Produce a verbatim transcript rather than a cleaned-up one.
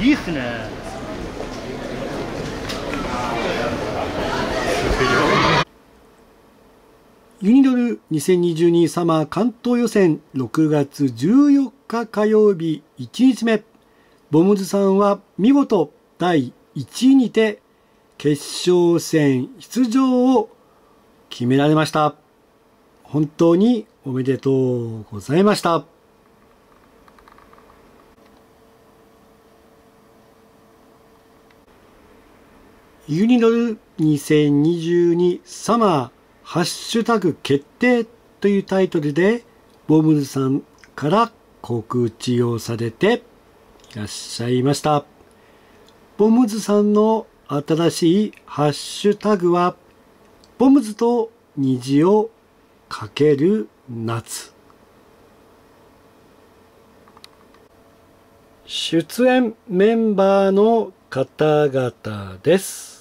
いいっすね。 ユニドルにせんにじゅうにサマー関東予選ろくがつじゅうよっか火曜日いちにちめ、ボムズさんは見事だいいちいにて決勝戦出場を決められました。本当におめでとうございました。ユニドルにせんにじゅうにサマーハッシュタグ決定というタイトルでボムズさんから告知をされていらっしゃいました。ボムズさんの新しいハッシュタグはボムズと虹をかける夏。出演メンバーの方々です。